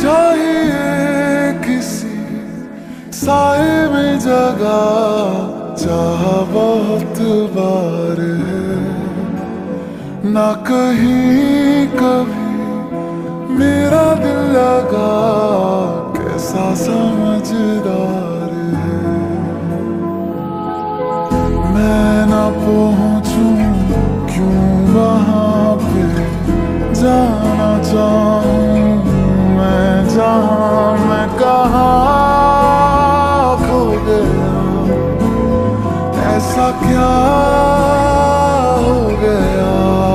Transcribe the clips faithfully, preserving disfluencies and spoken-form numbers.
चाहिए किसी साए में जगह, चाह बहुत बार है ना कहीं कभी मेरा दिल लगा, कैसा समझदार है। मैं ना पहुंचूं क्यों वहां पे, जाना चाहूं मैं जहां, मैं कहाँ खो गया, ऐसा क्या हो गया।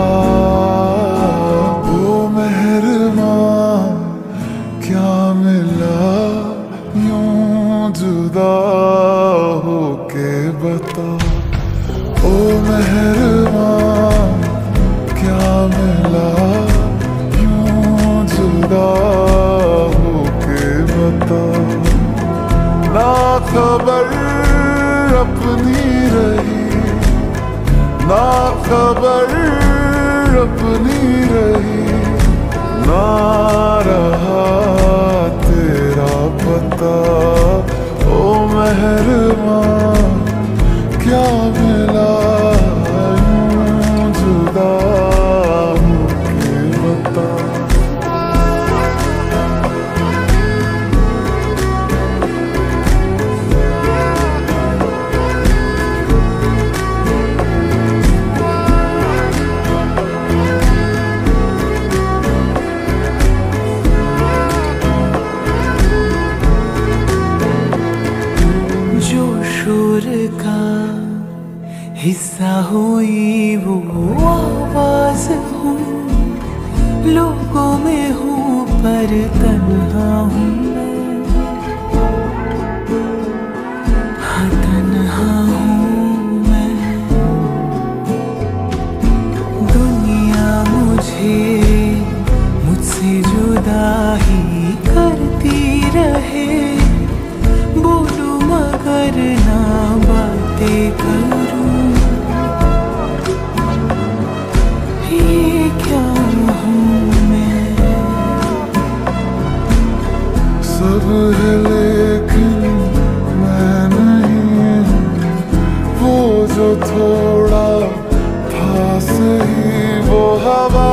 वो मेहरबान क्या मिला यूं जुदा होके बता, ओ मेहरबान क्या मिला यूं जुदा होके बता। ना खबर अपनी रही, ना खबर अपनी रही, ना रहा तेरा पता। ओ मेहरबान क्या मिला यूं जुदा होके बता। शोर का हिस्सा हुई वो आवाज हूँ, लोगों में हूँ पर तन्हा हूँ मैं, हाँ तन्हा हूँ मैं। दुनिया मुझे मुझसे जुदा ही करती रहे, बोलूं मगर ना बातें करूं, ये क्या हूँ मैं। सब है लेकिन मैं नहीं हूँ, वो जो थोड़ा था सही वो हवा